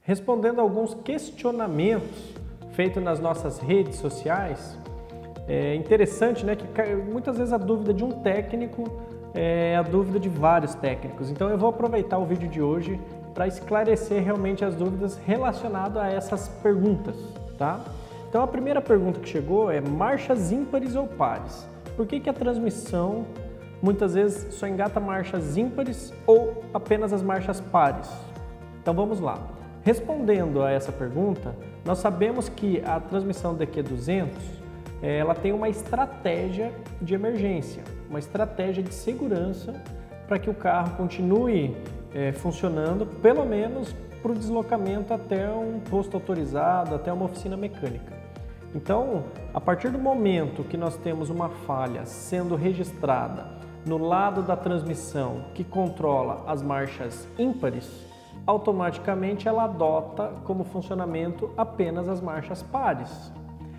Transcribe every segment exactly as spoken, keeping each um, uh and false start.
Respondendo a alguns questionamentos feitos nas nossas redes sociais, é interessante, né, que muitas vezes a dúvida de um técnico é a dúvida de vários técnicos. Então eu vou aproveitar o vídeo de hoje para esclarecer realmente as dúvidas relacionadas a essas perguntas, tá? Então a primeira pergunta que chegou é marchas ímpares ou pares? Por que que a transmissão muitas vezes só engata marchas ímpares ou apenas as marchas pares? Então vamos lá. Respondendo a essa pergunta, nós sabemos que a transmissão D Q duzentos ela tem uma estratégia de emergência, uma estratégia de segurança para que o carro continue é, funcionando, pelo menos para o deslocamento até um posto autorizado, até uma oficina mecânica. Então, a partir do momento que nós temos uma falha sendo registrada no lado da transmissão que controla as marchas ímpares, automaticamente ela adota como funcionamento apenas as marchas pares.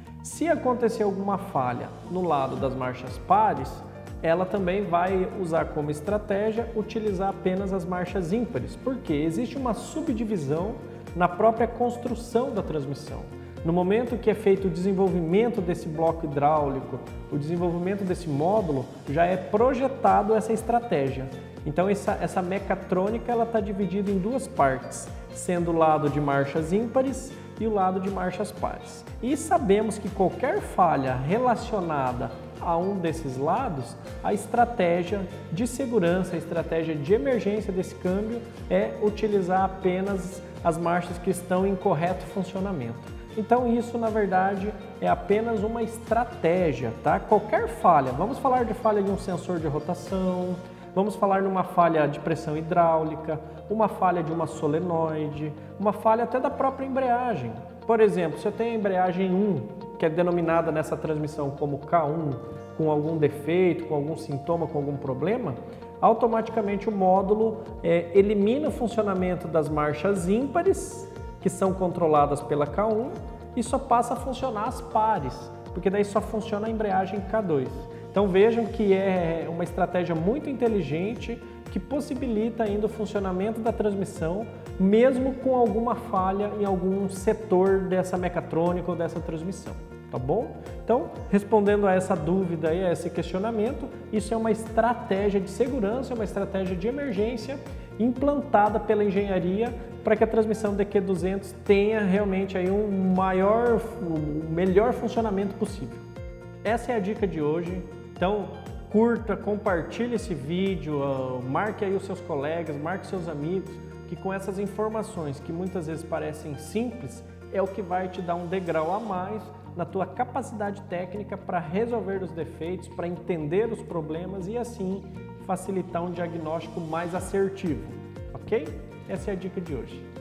Se acontecer alguma falha no lado das marchas pares, ela também vai usar como estratégia utilizar apenas as marchas ímpares, porque existe uma subdivisão na própria construção da transmissão. No momento que é feito o desenvolvimento desse bloco hidráulico, o desenvolvimento desse módulo, já é projetado essa estratégia. Então essa, essa mecatrônica está dividida em duas partes, sendo o lado de marchas ímpares e o lado de marchas pares. E sabemos que qualquer falha relacionada a um desses lados, a estratégia de segurança, a estratégia de emergência desse câmbio é utilizar apenas as marchas que estão em correto funcionamento. Então isso, na verdade, é apenas uma estratégia, tá? Qualquer falha, vamos falar de falha de um sensor de rotação, vamos falar numa falha de pressão hidráulica, uma falha de uma solenoide, uma falha até da própria embreagem. Por exemplo, se eu tenho a embreagem um, que é denominada nessa transmissão como K um, com algum defeito, com algum sintoma, com algum problema, automaticamente o módulo é, elimina o funcionamento das marchas ímpares, que são controladas pela K um, e só passa a funcionar as pares, porque daí só funciona a embreagem K dois. Então vejam que é uma estratégia muito inteligente que possibilita ainda o funcionamento da transmissão, mesmo com alguma falha em algum setor dessa mecatrônica ou dessa transmissão, tá bom? Então, respondendo a essa dúvida e a esse questionamento, isso é uma estratégia de segurança, uma estratégia de emergência implantada pela engenharia para que a transmissão D Q duzentos tenha realmente aí um maior, um melhor funcionamento possível. Essa é a dica de hoje. Então, curta, compartilhe esse vídeo, marque aí os seus colegas, marque seus amigos, que com essas informações que muitas vezes parecem simples, é o que vai te dar um degrau a mais na tua capacidade técnica para resolver os defeitos, para entender os problemas e assim facilitar um diagnóstico mais assertivo, ok? Essa é a dica de hoje.